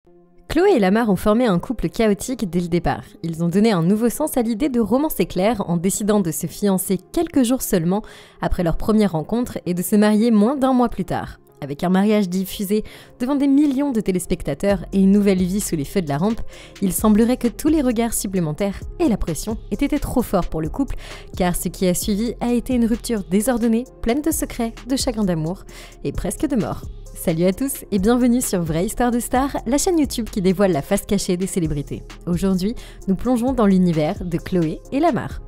Khloé et Lamar ont formé un couple chaotique dès le départ. Ils ont donné un nouveau sens à l'idée de romancer clair en décidant de se fiancer quelques jours seulement après leur première rencontre et de se marier moins d'un mois plus tard. Avec un mariage diffusé devant des millions de téléspectateurs et une nouvelle vie sous les feux de la rampe, il semblerait que tous les regards supplémentaires et la pression aient été trop forts pour le couple, car ce qui a suivi a été une rupture désordonnée, pleine de secrets, de chagrin d'amour et presque de mort. Salut à tous et bienvenue sur Vraie Histoire de Star, la chaîne YouTube qui dévoile la face cachée des célébrités. Aujourd'hui, nous plongeons dans l'univers de Khloé et Lamar.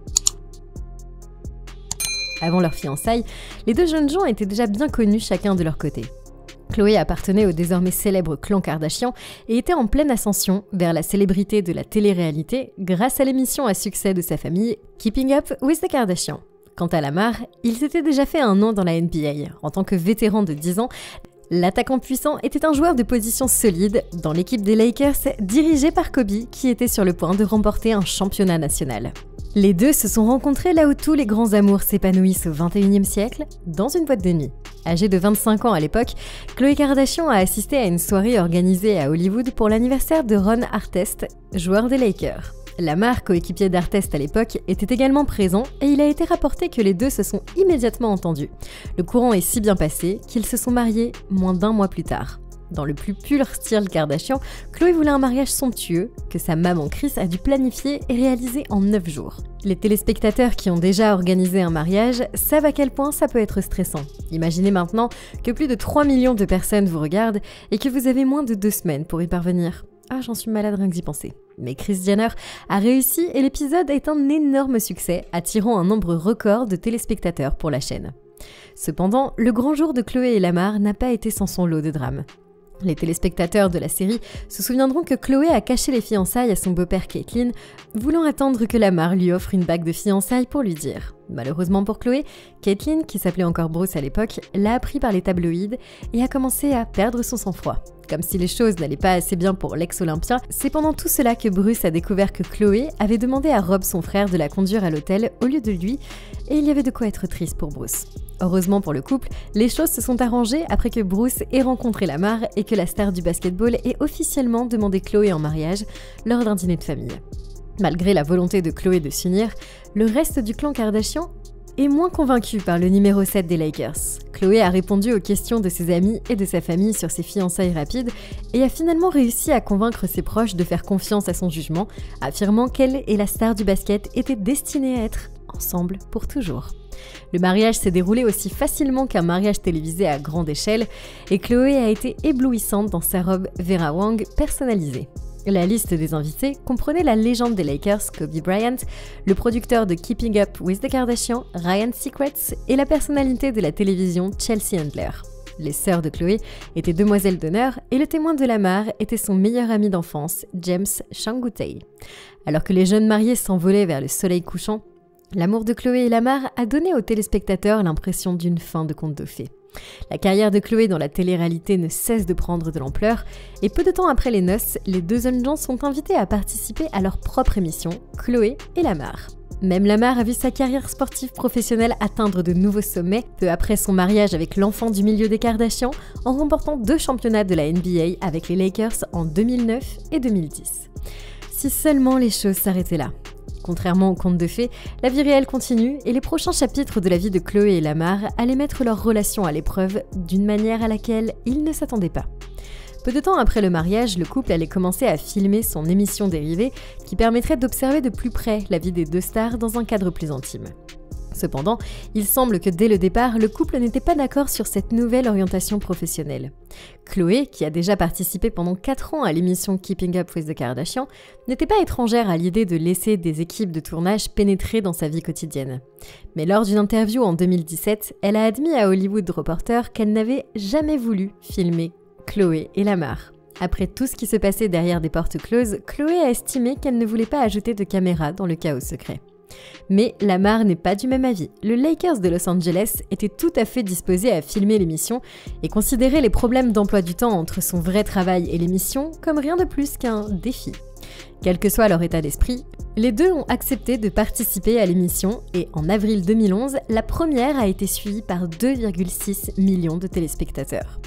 Avant leur fiançailles, les deux jeunes gens étaient déjà bien connus chacun de leur côté. Khloé appartenait au désormais célèbre clan Kardashian et était en pleine ascension vers la célébrité de la télé-réalité grâce à l'émission à succès de sa famille Keeping Up with the Kardashians. Quant à Lamar, il s'était déjà fait un nom dans la NBA. En tant que vétéran de 10 ans, l'attaquant puissant était un joueur de position solide dans l'équipe des Lakers dirigée par Kobe qui était sur le point de remporter un championnat national. Les deux se sont rencontrés là où tous les grands amours s'épanouissent au XXIe siècle, dans une boîte de nuit. Âgée de 25 ans à l'époque, Khloé Kardashian a assisté à une soirée organisée à Hollywood pour l'anniversaire de Ron Artest, joueur des Lakers. Lamar, coéquipier d'Artest à l'époque, était également présent et il a été rapporté que les deux se sont immédiatement entendus. Le courant est si bien passé qu'ils se sont mariés moins d'un mois plus tard. Dans le plus pur style Kardashian, Khloé voulait un mariage somptueux que sa maman Kris a dû planifier et réaliser en 9 jours. Les téléspectateurs qui ont déjà organisé un mariage savent à quel point ça peut être stressant. Imaginez maintenant que plus de 3 millions de personnes vous regardent et que vous avez moins de 2 semaines pour y parvenir. Ah, j'en suis malade rien que d'y penser. Mais Kris Jenner a réussi et l'épisode est un énorme succès, attirant un nombre record de téléspectateurs pour la chaîne. Cependant, le grand jour de Khloé et Lamar n'a pas été sans son lot de drames. Les téléspectateurs de la série se souviendront que Khloé a caché les fiançailles à son beau-père Caitlyn, voulant attendre que Lamar lui offre une bague de fiançailles pour lui dire. Malheureusement pour Khloé, Caitlyn, qui s'appelait encore Bruce à l'époque, l'a appris par les tabloïds et a commencé à perdre son sang-froid. Comme si les choses n'allaient pas assez bien pour l'ex-Olympien, c'est pendant tout cela que Bruce a découvert que Khloé avait demandé à Rob, son frère, de la conduire à l'hôtel au lieu de lui, et il y avait de quoi être triste pour Bruce. Heureusement pour le couple, les choses se sont arrangées après que Bruce ait rencontré Lamar et que la star du basketball ait officiellement demandé Khloé en mariage lors d'un dîner de famille. Malgré la volonté de Khloé de s'unir, le reste du clan Kardashian est moins convaincu par le numéro 7 des Lakers. Khloé a répondu aux questions de ses amis et de sa famille sur ses fiançailles rapides et a finalement réussi à convaincre ses proches de faire confiance à son jugement, affirmant qu'elle et la star du basket étaient destinées à être ensemble pour toujours. Le mariage s'est déroulé aussi facilement qu'un mariage télévisé à grande échelle et Khloé a été éblouissante dans sa robe Vera Wang personnalisée. La liste des invités comprenait la légende des Lakers, Kobe Bryant, le producteur de Keeping Up with the Kardashians, Ryan Seacrest, et la personnalité de la télévision Chelsea Handler. Les sœurs de Khloé étaient demoiselles d'honneur et le témoin de Lamar était son meilleur ami d'enfance, James Changutai. Alors que les jeunes mariés s'envolaient vers le soleil couchant, l'amour de Khloé et Lamar a donné aux téléspectateurs l'impression d'une fin de conte de fées. La carrière de Khloé dans la télé-réalité ne cesse de prendre de l'ampleur et peu de temps après les noces, les deux jeunes gens sont invités à participer à leur propre émission, Khloé et Lamar. Même Lamar a vu sa carrière sportive professionnelle atteindre de nouveaux sommets, peu après son mariage avec l'enfant du milieu des Kardashians, en remportant 2 championnats de la NBA avec les Lakers en 2009 et 2010. Si seulement les choses s'arrêtaient là. Contrairement aux contes de fées, la vie réelle continue et les prochains chapitres de la vie de Khloé et Lamar allaient mettre leur relation à l'épreuve d'une manière à laquelle ils ne s'attendaient pas. Peu de temps après le mariage, le couple allait commencer à filmer son émission dérivée qui permettrait d'observer de plus près la vie des deux stars dans un cadre plus intime. Cependant, il semble que dès le départ, le couple n'était pas d'accord sur cette nouvelle orientation professionnelle. Khloé, qui a déjà participé pendant 4 ans à l'émission Keeping Up with the Kardashians, n'était pas étrangère à l'idée de laisser des équipes de tournage pénétrer dans sa vie quotidienne. Mais lors d'une interview en 2017, elle a admis à Hollywood Reporter qu'elle n'avait jamais voulu filmer Khloé et Lamar. Après tout ce qui se passait derrière des portes closes, Khloé a estimé qu'elle ne voulait pas ajouter de caméra dans le chaos secret. Mais Lamar n'est pas du même avis. Le Lakers de Los Angeles était tout à fait disposé à filmer l'émission et considérait les problèmes d'emploi du temps entre son vrai travail et l'émission comme rien de plus qu'un défi. Quel que soit leur état d'esprit, les deux ont accepté de participer à l'émission et en avril 2011, la première a été suivie par 2,6 millions de téléspectateurs.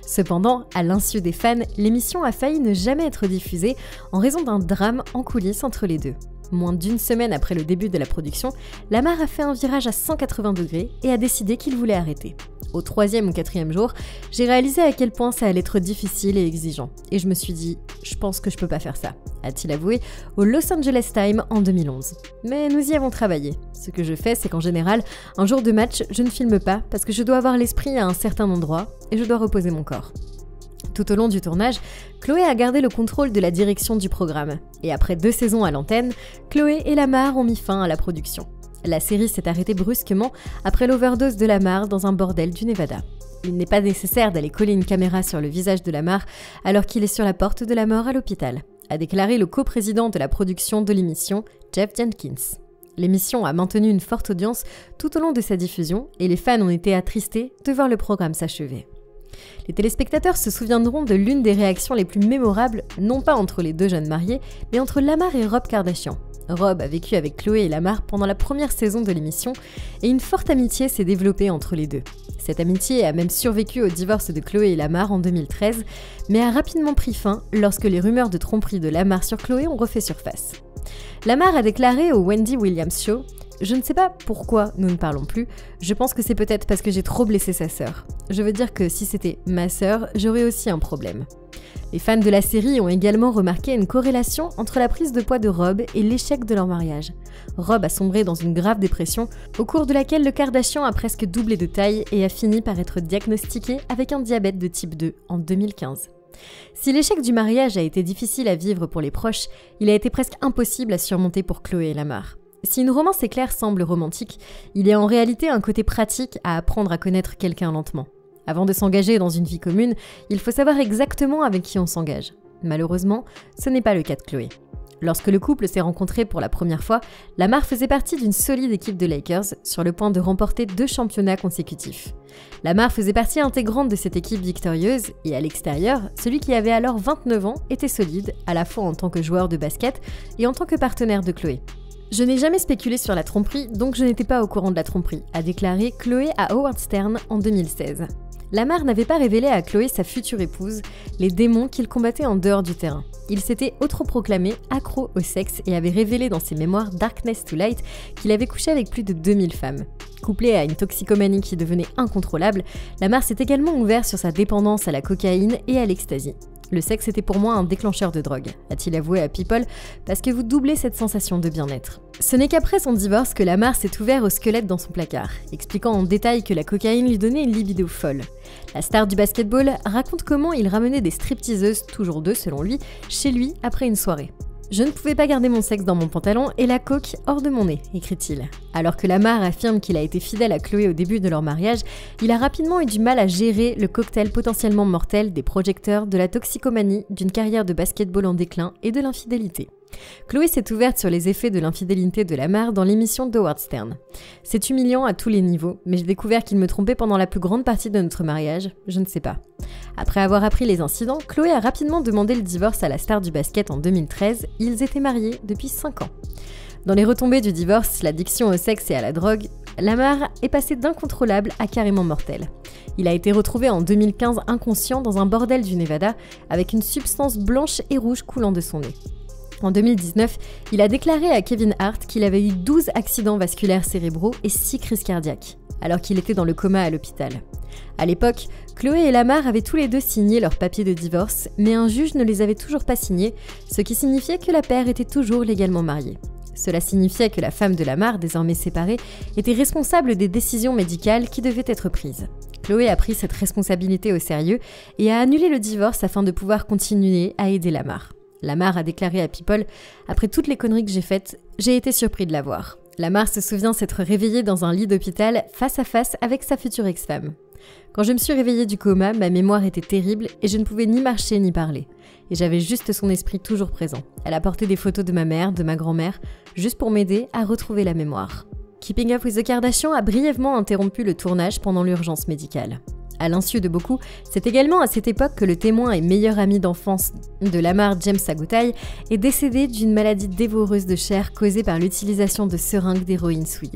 Cependant, à l'insu des fans, l'émission a failli ne jamais être diffusée en raison d'un drame en coulisses entre les deux. Moins d'une semaine après le début de la production, Lamar a fait un virage à 180 degrés et a décidé qu'il voulait arrêter. Au 3e ou 4e jour, j'ai réalisé à quel point ça allait être difficile et exigeant. Et je me suis dit, je pense que je peux pas faire ça, a-t-il avoué au Los Angeles Times en 2011. Mais nous y avons travaillé. Ce que je fais, c'est qu'en général, un jour de match, je ne filme pas parce que je dois avoir l'esprit à un certain endroit et je dois reposer mon corps. Tout au long du tournage, Chloé a gardé le contrôle de la direction du programme. Et après 2 saisons à l'antenne, Chloé et Lamar ont mis fin à la production. La série s'est arrêtée brusquement après l'overdose de Lamar dans un bordel du Nevada. Il n'est pas nécessaire d'aller coller une caméra sur le visage de Lamar alors qu'il est sur la porte de la mort à l'hôpital, a déclaré le coprésident de la production de l'émission, Jeff Jenkins. L'émission a maintenu une forte audience tout au long de sa diffusion et les fans ont été attristés de voir le programme s'achever. Les téléspectateurs se souviendront de l'une des réactions les plus mémorables, non pas entre les deux jeunes mariés, mais entre Lamar et Rob Kardashian. Rob a vécu avec Chloé et Lamar pendant la première saison de l'émission et une forte amitié s'est développée entre les deux. Cette amitié a même survécu au divorce de Chloé et Lamar en 2013, mais a rapidement pris fin lorsque les rumeurs de tromperie de Lamar sur Chloé ont refait surface. Lamar a déclaré au Wendy Williams Show « Je ne sais pas pourquoi nous ne parlons plus, je pense que c'est peut-être parce que j'ai trop blessé sa sœur. Je veux dire que si c'était ma sœur, j'aurais aussi un problème. » Les fans de la série ont également remarqué une corrélation entre la prise de poids de Rob et l'échec de leur mariage. Rob a sombré dans une grave dépression, au cours de laquelle le Kardashian a presque doublé de taille et a fini par être diagnostiqué avec un diabète de type 2 en 2015. Si l'échec du mariage a été difficile à vivre pour les proches, il a été presque impossible à surmonter pour Chloé et Lamar. Si une romance éclair semble romantique, il y a en réalité un côté pratique à apprendre à connaître quelqu'un lentement. Avant de s'engager dans une vie commune, il faut savoir exactement avec qui on s'engage. Malheureusement, ce n'est pas le cas de Chloé. Lorsque le couple s'est rencontré pour la première fois, Lamar faisait partie d'une solide équipe de Lakers sur le point de remporter 2 championnats consécutifs. Lamar faisait partie intégrante de cette équipe victorieuse et à l'extérieur, celui qui avait alors 29 ans était solide, à la fois en tant que joueur de basket et en tant que partenaire de Chloé. Je n'ai jamais spéculé sur la tromperie, donc je n'étais pas au courant de la tromperie, a déclaré Chloé à Howard Stern en 2016. Lamar n'avait pas révélé à Chloé, sa future épouse, les démons qu'il combattait en dehors du terrain. Il s'était autoproclamé accro au sexe et avait révélé dans ses mémoires Darkness to Light qu'il avait couché avec plus de 2000 femmes. Couplé à une toxicomanie qui devenait incontrôlable, Lamar s'est également ouvert sur sa dépendance à la cocaïne et à l'ecstasy. Le sexe était pour moi un déclencheur de drogue, a-t-il avoué à People, parce que vous doublez cette sensation de bien-être. Ce n'est qu'après son divorce que Lamar s'est ouvert au squelette dans son placard, expliquant en détail que la cocaïne lui donnait une libido folle. La star du basketball raconte comment il ramenait des stripteaseuses, toujours 2 selon lui, chez lui après une soirée. Je ne pouvais pas garder mon sexe dans mon pantalon et la coke hors de mon nez, écrit-il. Alors que Lamar affirme qu'il a été fidèle à Chloé au début de leur mariage, il a rapidement eu du mal à gérer le cocktail potentiellement mortel des projecteurs, de la toxicomanie, d'une carrière de basketball en déclin et de l'infidélité. Chloé s'est ouverte sur les effets de l'infidélité de Lamar dans l'émission d'Howard Stern. C'est humiliant à tous les niveaux, mais j'ai découvert qu'il me trompait pendant la plus grande partie de notre mariage, je ne sais pas. Après avoir appris les incidents, Chloé a rapidement demandé le divorce à la star du basket en 2013, ils étaient mariés depuis 5 ans. Dans les retombées du divorce, l'addiction au sexe et à la drogue, Lamar est passé d'incontrôlable à carrément mortel. Il a été retrouvé en 2015 inconscient dans un bordel du Nevada, avec une substance blanche et rouge coulant de son nez. En 2019, il a déclaré à Kevin Hart qu'il avait eu 12 accidents vasculaires cérébraux et 6 crises cardiaques, alors qu'il était dans le coma à l'hôpital. À l'époque, Chloé et Lamar avaient tous les deux signé leurs papiers de divorce, mais un juge ne les avait toujours pas signés, ce qui signifiait que la paire était toujours légalement mariée. Cela signifiait que la femme de Lamar, désormais séparée, était responsable des décisions médicales qui devaient être prises. Chloé a pris cette responsabilité au sérieux et a annulé le divorce afin de pouvoir continuer à aider Lamar. Lamar a déclaré à People « Après toutes les conneries que j'ai faites, j'ai été surpris de la voir. » Lamar se souvient s'être réveillé dans un lit d'hôpital face à face avec sa future ex-femme. « Quand je me suis réveillée du coma, ma mémoire était terrible et je ne pouvais ni marcher ni parler. Et j'avais juste son esprit toujours présent. Elle a porté des photos de ma mère, de ma grand-mère, juste pour m'aider à retrouver la mémoire. » Keeping Up with the Kardashians a brièvement interrompu le tournage pendant l'urgence médicale. À l'insu de beaucoup, c'est également à cette époque que le témoin et meilleur ami d'enfance de Lamar, James Agutay, est décédé d'une maladie dévoreuse de chair causée par l'utilisation de seringues d'héroïne souillée.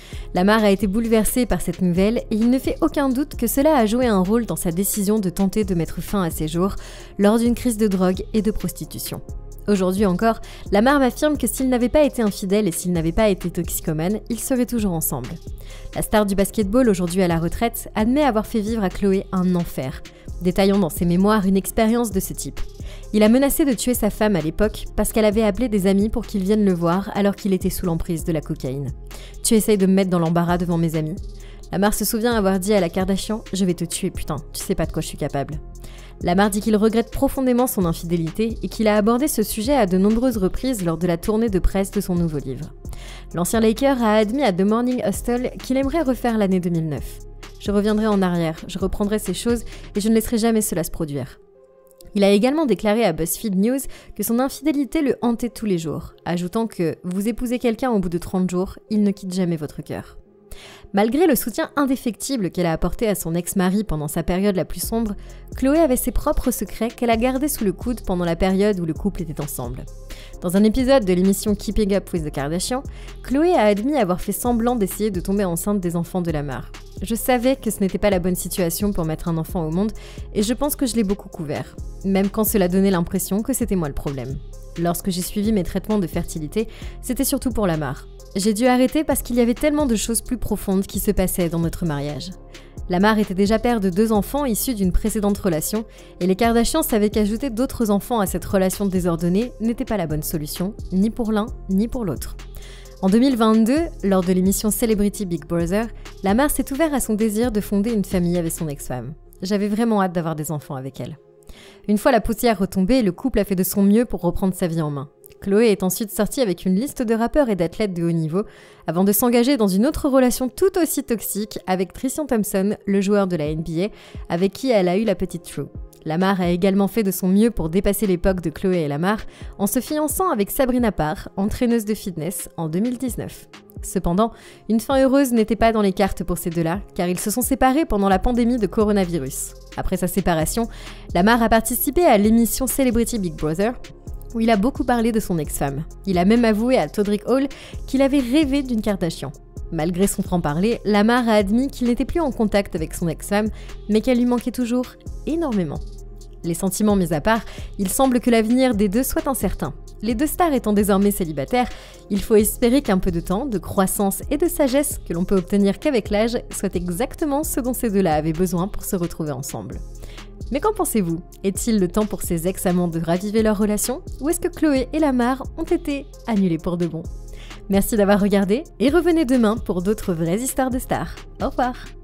Lamar a été bouleversé par cette nouvelle et il ne fait aucun doute que cela a joué un rôle dans sa décision de tenter de mettre fin à ses jours lors d'une crise de drogue et de prostitution. Aujourd'hui encore, Lamar m'affirme que s'il n'avait pas été infidèle et s'il n'avait pas été toxicomane, ils seraient toujours ensemble. La star du basketball, aujourd'hui à la retraite, admet avoir fait vivre à Chloé un enfer, détaillant dans ses mémoires une expérience de ce type. Il a menacé de tuer sa femme à l'époque parce qu'elle avait appelé des amis pour qu'ils viennent le voir alors qu'il était sous l'emprise de la cocaïne. « Tu essayes de me mettre dans l'embarras devant mes amis ?» Lamar se souvient avoir dit à la Kardashian « Je vais te tuer putain, tu sais pas de quoi je suis capable ». Lamar dit qu'il regrette profondément son infidélité et qu'il a abordé ce sujet à de nombreuses reprises lors de la tournée de presse de son nouveau livre. L'ancien Laker a admis à The Morning Hustle qu'il aimerait refaire l'année 2009. « Je reviendrai en arrière, je reprendrai ces choses et je ne laisserai jamais cela se produire. » Il a également déclaré à BuzzFeed News que son infidélité le hantait tous les jours, ajoutant que « Vous épousez quelqu'un au bout de 30 jours, il ne quitte jamais votre cœur ». Malgré le soutien indéfectible qu'elle a apporté à son ex-mari pendant sa période la plus sombre, Chloé avait ses propres secrets qu'elle a gardés sous le coude pendant la période où le couple était ensemble. Dans un épisode de l'émission Keeping Up with the Kardashians, Chloé a admis avoir fait semblant d'essayer de tomber enceinte des enfants de Lamar. « Je savais que ce n'était pas la bonne situation pour mettre un enfant au monde et je pense que je l'ai beaucoup couvert, même quand cela donnait l'impression que c'était moi le problème. Lorsque j'ai suivi mes traitements de fertilité, c'était surtout pour Lamar. J'ai dû arrêter parce qu'il y avait tellement de choses plus profondes qui se passaient dans notre mariage. » Lamar était déjà père de 2 enfants issus d'une précédente relation et les Kardashians savaient qu'ajouter d'autres enfants à cette relation désordonnée n'était pas la bonne solution, ni pour l'un ni pour l'autre. En 2022, lors de l'émission Celebrity Big Brother, Lamar s'est ouvert à son désir de fonder une famille avec son ex-femme. « J'avais vraiment hâte d'avoir des enfants avec elle. » Une fois la poussière retombée, le couple a fait de son mieux pour reprendre sa vie en main. Chloé est ensuite sortie avec une liste de rappeurs et d'athlètes de haut niveau, avant de s'engager dans une autre relation tout aussi toxique avec Tristan Thompson, le joueur de la NBA, avec qui elle a eu la petite True. Lamar a également fait de son mieux pour dépasser l'époque de Chloé et Lamar, en se fiançant avec Sabrina Parr, entraîneuse de fitness, en 2019. Cependant, une fin heureuse n'était pas dans les cartes pour ces deux-là, car ils se sont séparés pendant la pandémie de coronavirus. Après sa séparation, Lamar a participé à l'émission Celebrity Big Brother, où il a beaucoup parlé de son ex-femme. Il a même avoué à Todrick Hall qu'il avait rêvé d'une Kardashian. Malgré son franc-parler, Lamar a admis qu'il n'était plus en contact avec son ex-femme, mais qu'elle lui manquait toujours énormément. Les sentiments mis à part, il semble que l'avenir des deux soit incertain. Les deux stars étant désormais célibataires, il faut espérer qu'un peu de temps, de croissance et de sagesse que l'on peut obtenir qu'avec l'âge soit exactement ce dont ces deux-là avaient besoin pour se retrouver ensemble. Mais qu'en pensez-vous? Est-il le temps pour ces ex-amants de raviver leur relation? Ou est-ce que Chloé et Lamar ont été annulés pour de bon? Merci d'avoir regardé et revenez demain pour d'autres vraies histoires de stars. Au revoir!